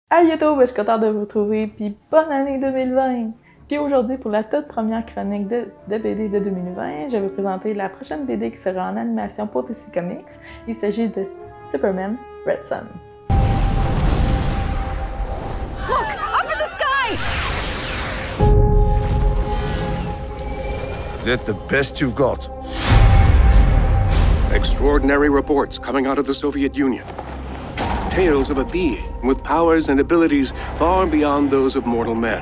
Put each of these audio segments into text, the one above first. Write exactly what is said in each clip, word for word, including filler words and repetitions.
Hey YouTube, je suis contente de vous retrouver, puis bonne année deux mille vingt! Puis aujourd'hui, pour la toute première chronique de, de B D de deux mille vingt, je vais vous présenter la prochaine B D qui sera en animation pour D C Comics. Il s'agit de Superman Red Son. Look, up in the sky! That the best you've got? Extraordinary reports coming out of the Soviet Union. Tales of a being with powers and abilities far beyond those of mortal men.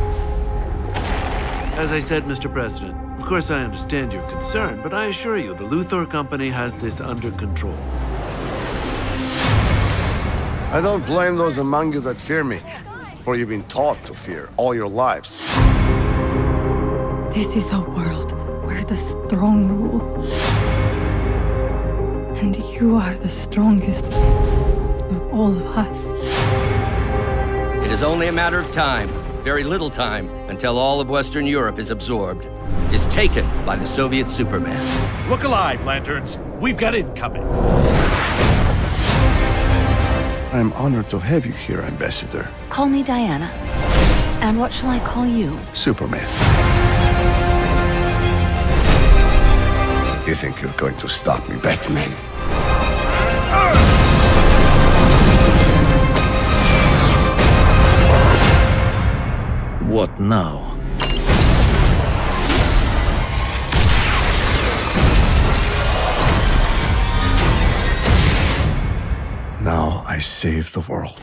As I said, Mister President, of course I understand your concern, but I assure you the Luthor Company has this under control. I don't blame those among you that fear me, for you've been taught to fear all your lives. This is a world where the strong rule. And you are the strongest of all of us. It is only a matter of time, very little time, until all of Western Europe is absorbed, is taken by the Soviet Superman. Look alive, Lanterns. We've got incoming. I'm honored to have you here, Ambassador. Call me Diana. And what shall I call you? Superman. You think you're going to stop me, Batman? What now? Now I save the world.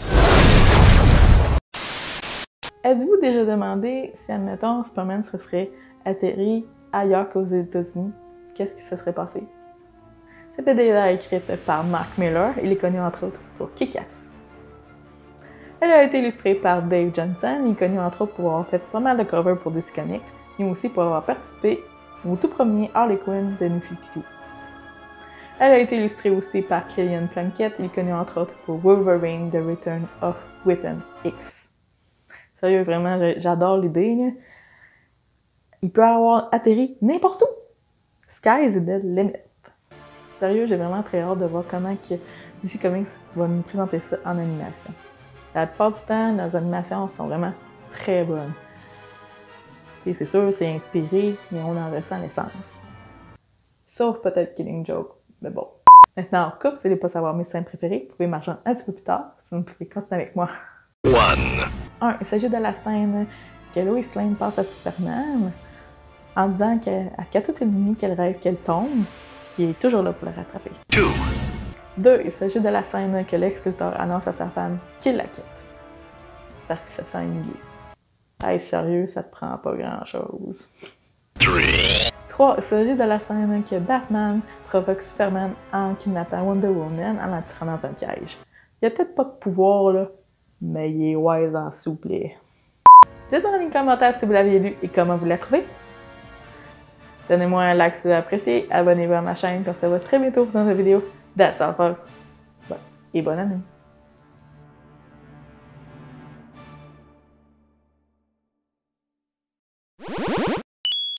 Êtes-vous déjà demandé si, admettons, Superman se serait atterri ailleurs qu'aux États-Unis? Qu'est-ce qui se serait passé? Cette B D est écrite par Mark Millar. Il est connu entre autres pour Kick-Ass. Elle a été illustrée par Dave Johnson. Il est connu entre autres pour avoir fait pas mal de covers pour D C Comics, mais aussi pour avoir participé au tout premier Harley Quinn de New cinquante-deux. Elle a été illustrée aussi par Killian Plunkett. Il est connu entre autres pour Wolverine The Return of Weapon X. Sérieux, vraiment, j'adore l'idée. Il peut avoir atterri n'importe où. Sky is the limit. Sérieux, j'ai vraiment très hâte de voir comment que D C Comics va nous présenter ça en animation. La plupart du temps, nos animations sont vraiment très bonnes. C'est sûr, c'est inspiré, mais on en ressent l'essence. Sauf peut-être Killing Joke, mais bon. Maintenant, en couple, si vous ne voulez pas savoir mes scènes préférées, vous pouvez m'en un petit peu plus tard, sinon vous pouvez continuer avec moi. One. un. Il s'agit de la scène que Lois Lane passe à Superman en disant qu'à tout ennemi qu'elle rêve qu'elle tombe, qui est toujours là pour la rattraper. Two. deux. Il s'agit de la scène que Lex Luthor annonce à sa femme qu'il la quitte. Parce qu'il se sent humilié. Hey, sérieux, ça te prend pas grand-chose. trois. Il s'agit de la scène que Batman provoque Superman en kidnappant Wonder Woman en la tirant dans un piège. Il a peut-être pas de pouvoir, là, mais il est wise en souplé. Dites-moi dans les commentaires si vous l'aviez lu et comment vous l'avez trouvé. Donnez-moi un like si vous appréciez, abonnez-vous à ma chaîne, on se voit très bientôt dans une vidéo. That's all, folks. Bon, et bonne année!